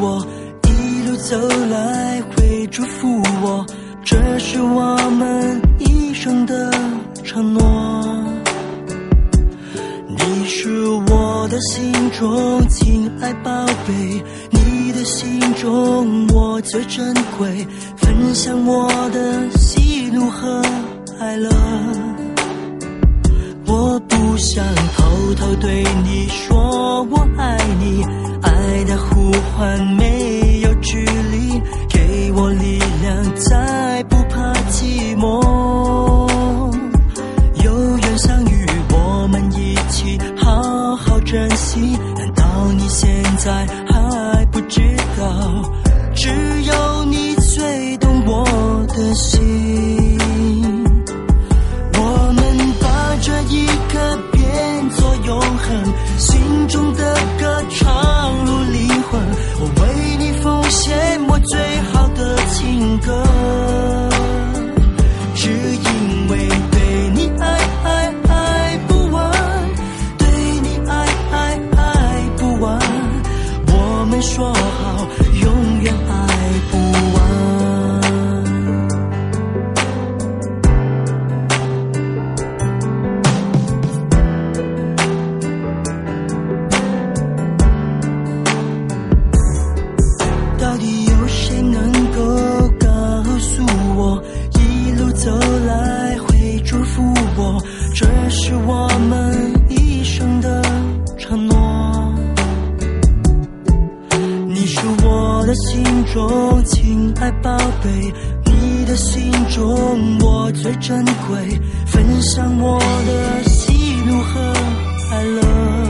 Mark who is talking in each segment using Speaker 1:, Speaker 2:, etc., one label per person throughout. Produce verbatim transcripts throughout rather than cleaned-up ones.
Speaker 1: 我，一路走来会祝福我，这是我们一生的承诺。你是我的心中亲爱宝贝，你的心中我最珍贵，分享我的喜怒和哀乐。我不想偷偷对你说我爱你，爱的呼唤没有距离，给我力量再不怕寂寞。有缘相遇我们一起好好珍惜，难道你现在还不知道，只有你最懂我的心。我们把这一刻变作永恒，心中的歌唱入灵魂，我为你奉献我最好的情歌，只因为对你爱爱爱不完，对你爱爱爱不完，我们说好永远爱不完。到底有谁能够告诉我，一路走来会祝福我，这是我们一生的承诺。你是我的心中亲爱宝贝，你的心中我最珍贵，分享我的喜怒和哀乐。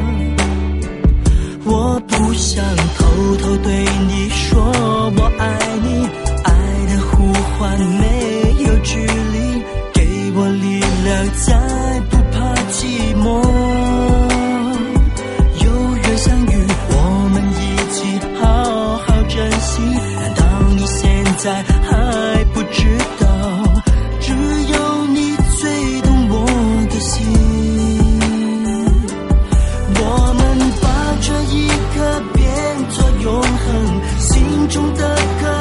Speaker 1: 我不想偷偷对你说我爱你，爱的呼唤没有距离，给我力量再不怕寂寞。有缘相遇我们一起好好珍惜，难道你现在还不知道，只有你最懂我的心。我们把这一刻变作永恒，心中的歌